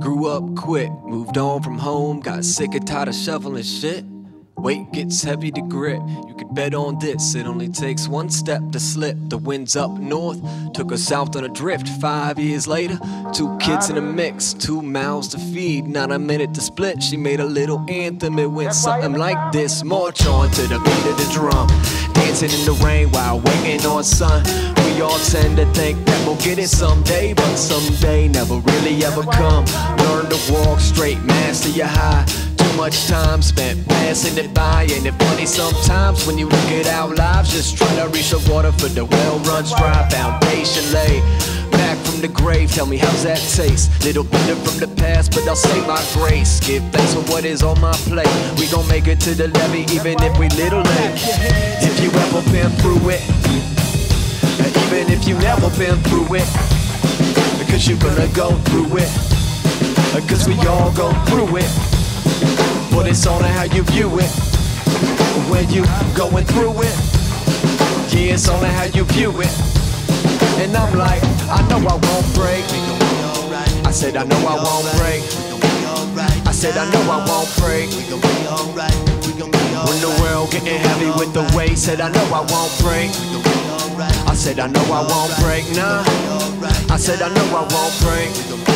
Grew up quick, moved on from home, got sick and tired of shoveling shit. Weight gets heavy to grip, you could bet on this, it only takes one step to slip. The wind's up north, took us south on a drift. 5 years later, 2 kids in a mix, 2 mouths to feed, not a minute to split. She made a little anthem, it went something like this. March on to the beat of the drum, dancing in the rain while waiting on sun. We all tend to think that we'll get it someday, but someday never really ever come. Learn to walk straight, master your high. Too much time spent passing it by, and it's funny sometimes when you look at our lives. Just try to reach the water for the well-run dry foundation laid. Back from the grave, tell me how's that taste? Little bitter from the past, but I'll say my grace. Give thanks for what is on my plate. We gon' make it to the levy even if we little late. If you ever been through it, even if you never been through it, because you're gonna go through it, because we all go through it. But it's on how you view it when you going through it. Yeah, it's on how you view it. And I'm like, I know I won't break. I said I know I won't break. I said I know I won't break. When the world getting heavy with the weight, said I know I won't break. I said I know I won't break, nah. I said I know I won't break.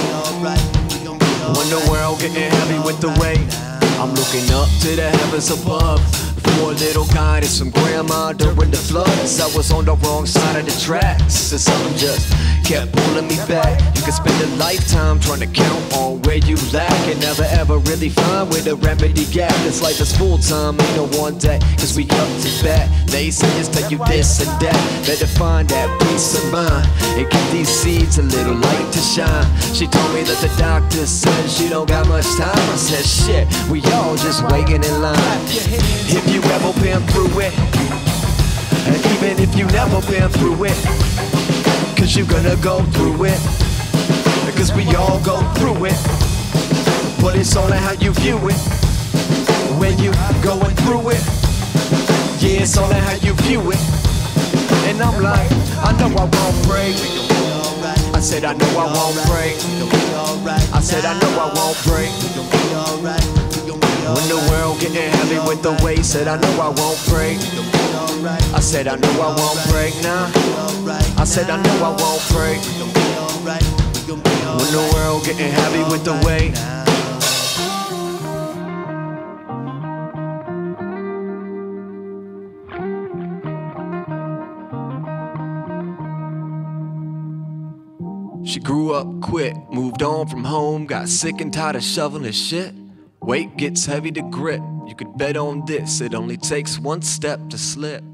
When the world getting heavy with the weight, I'm looking up to the heavens above for a little guidance from grandma during the floods. I was on the wrong side of the tracks, so something just kept pulling me back. You can spend a lifetime trying to count on where you lack and never ever really find where the remedy gap. This life is full time, ain't no one day, cause we up to bat. They say just tell you this and that. Better find that peace of mind and give these seeds a little light to shine. She told me that the doctor said she don't got much time. I said shit, we all just waiting in line. If you ever been through it, and even if you never been through it, cause you're gonna go through it, because we all go through it. But it's all how you view it when you going through it. Yeah, it's all how you view it. And I'm like, I know I won't break. I said I know I won't break. I said I know I won't break. When the world getting heavy with the weight, said I know I won't break. I said I know I won't break, nah. I said I know I won't break. When the world getting heavy with the weight. She grew up quick, moved on from home, got sick and tired of shoveling shit. Weight gets heavy to grip, you could bet on this, it only takes one step to slip.